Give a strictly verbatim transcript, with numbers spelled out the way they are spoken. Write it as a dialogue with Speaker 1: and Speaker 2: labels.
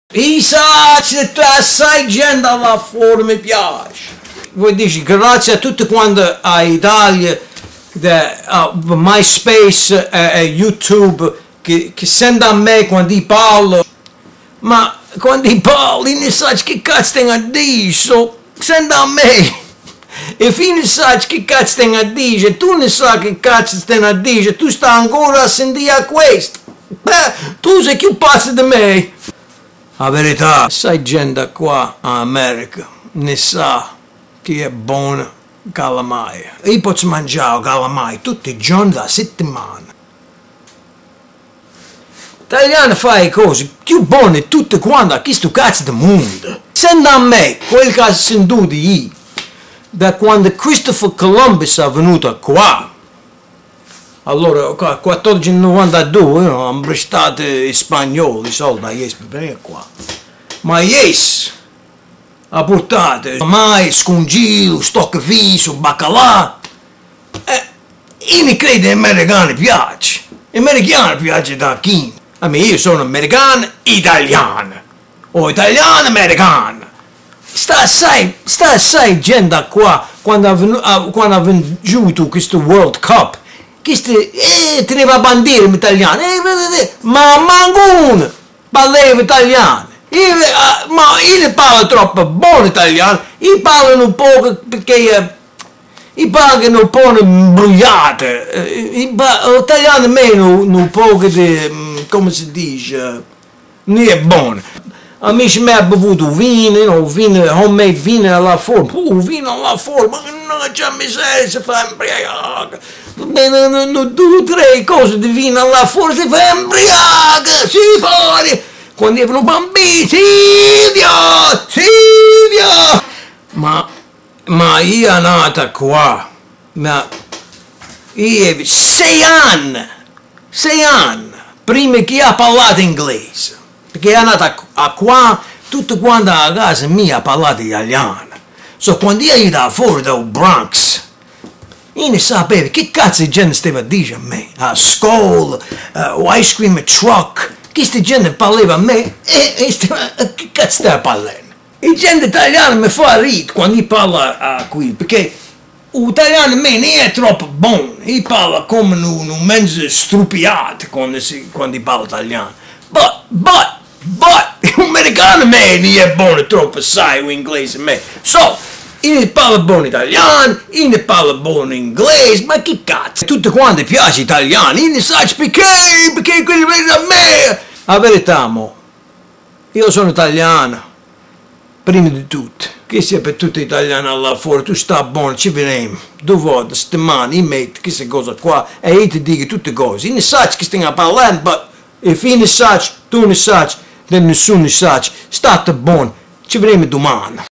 Speaker 1: Isa, se tu assai gente là fuori mi piace. Vuoi dire, grazie a tutti quanti a Italia, da uh, MySpace e uh, uh, YouTube, che, che sentono a me quando io parlo. Ma quando io parlo, io non so che cazzo tengo a dire, so, sentono a me. E fino a sai che cazzo tengo a dire, tu non sai che cazzo tengo a dire, tu stai ancora a sentire questo. Beh, tu sei più pazzo di me. La verità, sai gente qua in America ne sa che è buona calamai. Io posso mangiare calamai tutti i giorni della settimana. L'italiano fa le cose più buone tutte quante a questo cazzo del mondo. Senta a me quel che ho sentito io da quando Christopher Columbus è venuto qua. Allora, nel quattordicentonovantadue hanno prestato i spagnoli i soldi a Yes per venire qua. Ma Yes ha portato mai scungilo, stoccafiso, baccalà. E io ne credo che agli americani piace. Agli americani piace da chi? A me io sono americano italiano. O italiano americano. Sta assai, sta assai gente qua quando ha venuto questo World Cup. Queste eh, teneva bandiera in italiano, eh, ma manco parlava italiano. Io, uh, ma io ne parlo troppo buono italiano, io parlo un po' perché uh, io parlo un po' imbrogliato. Uh, L'italiano a me non un po' di, um, come si dice, uh, non è buono. Amici miei hanno bevuto vino, no, vino, homemade vino alla forma, uh, vino alla forma, non c'è miseria, si fa imbriaca. Due, tre cose di vino alla forma, si fa imbriaca, si fuori. Quando erano bambini, Silvio, Silvio. Ma, ma io sono nata qua, ma io avevo sei anni, sei anni, prima che io parlato inglese. Perché è nata a qua, tutto quanto a casa mia ha parlato italiano. So, quando io andavo fuori dal Bronx, io ne sapevo che cazzo di gente stava a dire a me. A scuola, uh, ice cream truck, questa gente parlava a me e, e stava, che cazzo stava parlando? E gente italiana mi fa ridere quando io parlo uh, qui, perché l'italiano a me non è troppo buono, io parlo come un, un mezzo strupiato quando, si, quando io parlo italiano. But, but, but, l'americano a me non è buono troppo, sai, l'inglese a me. So, io ne parlo buono italiano, io ne parlo buono inglese, ma che cazzo? Tutti quanti piace italiano, io ne so perché, perché quelli vengono a me. La verità, mo, io sono italiano, prima di tutto. Che sia per tutti gli italiani là fuori, tu stai buono, ci veniamo, due volte, settimana, io metto queste cose qua, e io ti dico tutte cose. Io ne so che stiamo parlando, ma e io ne so, tu ne sai, nessuno ne sa, state buono, ci vedremo domani.